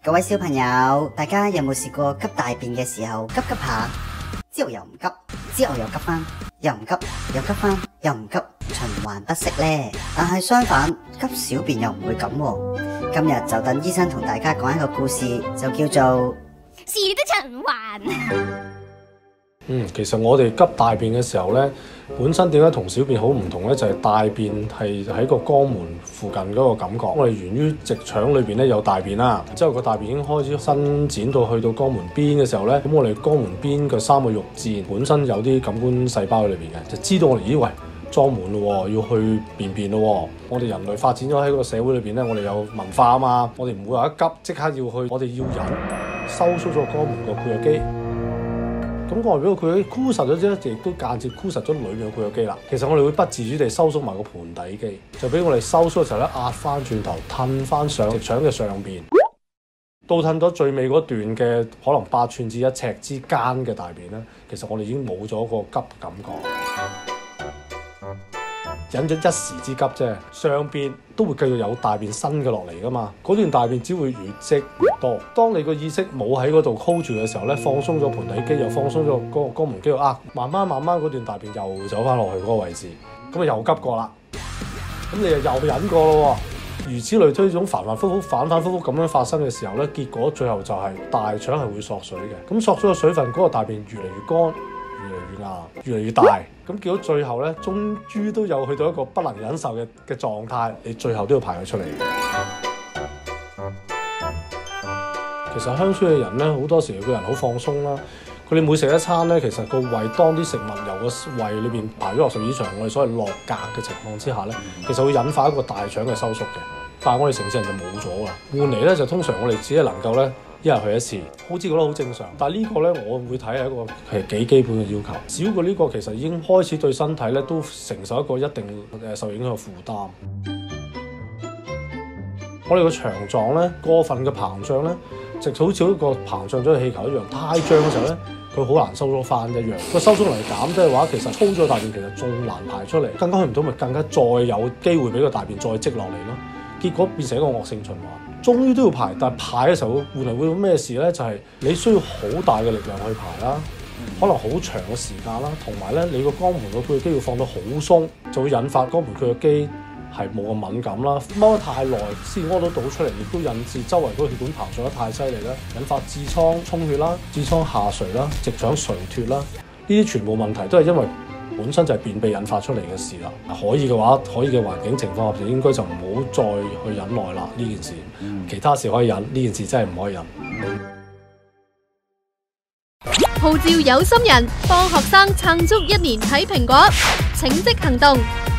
各位小朋友，大家有冇試過急大便嘅時候急急下，之後又唔急，之後又急翻，又唔急，又急翻，又唔急，循環不息呢？但係相反，急小便又唔會咁喎。今日就等醫生同大家講一個故事，就叫做屎的循環。 其實我哋急大便嘅時候呢，本身點解同小便好唔同呢？就係大便係喺個肛門附近嗰個感覺。我哋源於直腸裏邊咧有大便啦，之後個大便已經開始伸展到去到肛門邊嘅時候呢，咁我哋肛門邊嘅3個肉墊本身有啲感官細胞喺裏邊嘅，就知道我哋咦喂裝滿咯，要去便便咯。我哋人類發展咗喺個社會裏邊呢，我哋有文化啊嘛，我哋唔會話一急即刻要去，我哋要忍，收縮咗肛門個括約肌。咁外表個括約肌箍實咗啫，亦都間接箍實咗裏面嘅括約肌啦。其實我哋會不自主地收縮埋個盆底肌，就俾我哋收縮嘅時候咧壓翻轉頭，褪翻上直腸嘅上邊，倒褪咗最尾嗰段嘅可能8寸至1尺之間嘅大便咧，其實我哋已經冇咗個急感覺。忍咗一時之急啫，上邊都會繼續有大便伸嘅落嚟噶嘛，嗰段大便只會越積越多。當你個意識冇喺嗰度 hold 住嘅時候咧，放鬆咗盆底肌，又放鬆咗嗰個肛門肌肉慢慢嗰段大便又走翻落去嗰個位置，咁啊又急過啦，咁你又忍過咯喎，如此類推，呢種反反覆覆咁樣發生嘅時候咧，結果最後就係大腸係會索水嘅，咁索咗個水分，嗰個大便越嚟越乾，越嚟越硬，越嚟越大。咁結果最後咧，終於都有去到一個不能忍受嘅狀態，你最後都要排佢出嚟。其實鄉村嘅人咧，好多時個人好放鬆啦。佢哋每食一餐咧，其實個胃當啲食物由個胃裏邊排咗落十二腸，我哋所謂落格嘅情況之下咧，其實會引發一個大腸嘅收縮嘅。但係我哋城市人就冇咗啦，換嚟咧就通常我哋只係能夠咧一日去一次，好似覺得好正常。但係呢個咧，我會睇係一個係幾基本嘅要求。少過呢個，其實已經開始對身體咧都承受一個一定受影響嘅負擔。我哋個腸臟咧過分嘅膨脹咧，就好似一個膨脹咗嘅氣球一樣，太脹嘅時候咧，佢好難收縮翻一樣。個收縮嚟減低嘅話，其實粗咗大便其實仲難排出嚟，更加去唔到咪更加再有機會俾個大便再積落嚟咯。結果變成一個惡性循環，終於都要排，但係排嘅時候換嚟會有咩事咧？就係你需要好大嘅力量去排啦，可能好長嘅時間啦，同埋咧你個肛門個括約肌要放到好鬆，就會引發肛門括約肌係冇咁敏感啦，踎得太耐先屙到倒出嚟，亦都引致周圍嗰個血管膨脹得太犀利啦，引發痔瘡充血啦、痔瘡下垂啦、直腸垂脫啦，呢啲全部問題都係因為本身就係便秘引發出嚟嘅事啦。可以嘅話，可以嘅環境情況下，應該就唔好再去忍耐啦呢件事。其他事可以忍，呢件事真係唔可以忍。 號召有心人幫學生撐足1年睇蘋果，請即行動！